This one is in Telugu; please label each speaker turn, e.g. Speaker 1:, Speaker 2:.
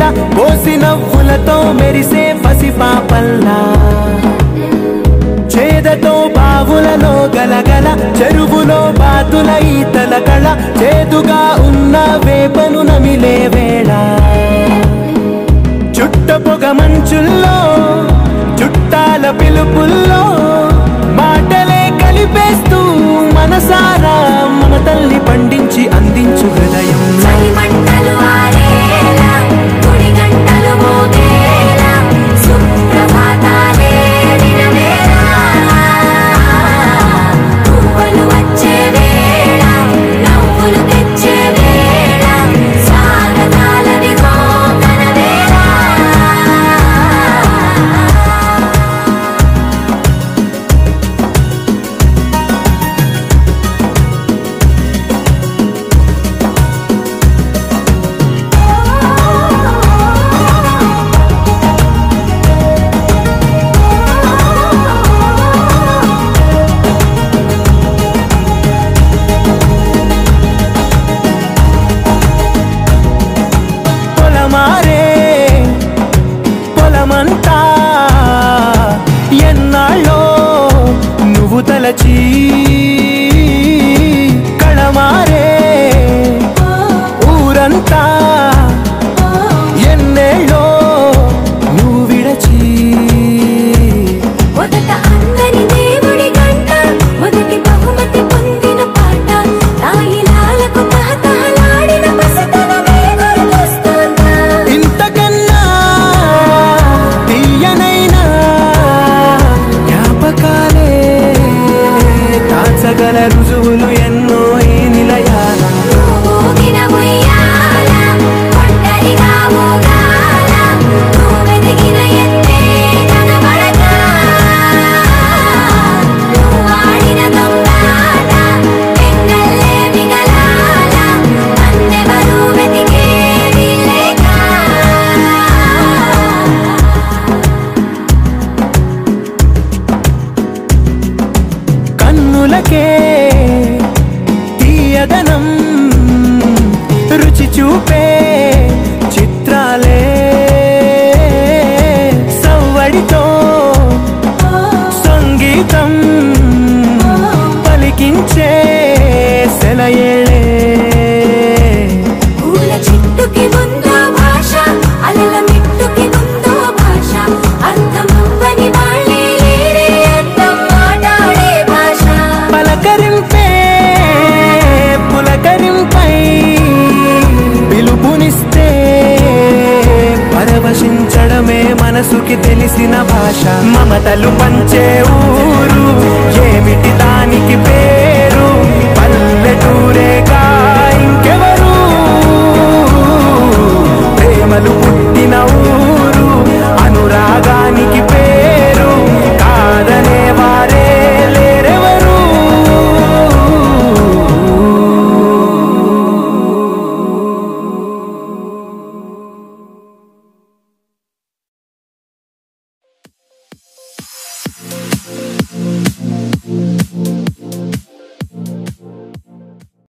Speaker 1: పోసి నవ్వులతో మెరిసే పసిపాపల్లా చేదతో బావులలో గలగల చెరువులో బాతుల ఈతల కళ చేదుగా ఉన్న వేపను నమిలే వేళ చుట్ట పొగ మంచుల్లో చుట్టాల పిలుపుల్లో మాటలే కలిపేస్తూ మనసారా మమతల్ని పండించి అందించు హృదయం పొలమంతా ఎన్నాళ్ళో నువ్వు తలచి కళమారే ఊరంతా ఎన్నేళ్ళో నువ్వు విడచి
Speaker 2: మొదట అందరి దేవుడి గంట మొదటి బహుమతి పొందిన పాట తాయిలాలకు తహతహలాడిన పసితనమే గుర్తొస్తుందా
Speaker 1: ఇంతకన్నా తీయనైనా జ్ఞాపకాలే దాచగల రుజువులు ఎన్నో ఈ నిలయాల కన్నులకే తీయదనం రుచి చూపే చిత్రాలే సవ్వడితో సంగీతం పలికించే సెలయేళే
Speaker 2: పూల చెట్టుకి ఉందో భాష అలల మిట్టుకి ఉందో భాష అర్థమవ్వని వాళ్ళే లేరే అర్థం మాట్లాడే భాష
Speaker 1: పలకరింపే పులకరింపై పిలుపునిస్తే పరవశించడమే మనసుకి తెలిసిన భాష మమతలు పంచే ఊరు ఏమిటి దానికి పేరు పల్లెటూరేగా ఇంకెవరు ప్రేమలు పుట్టిన ఊరు అనురాగానికి పేరు కాదనే వారే లేరెవరు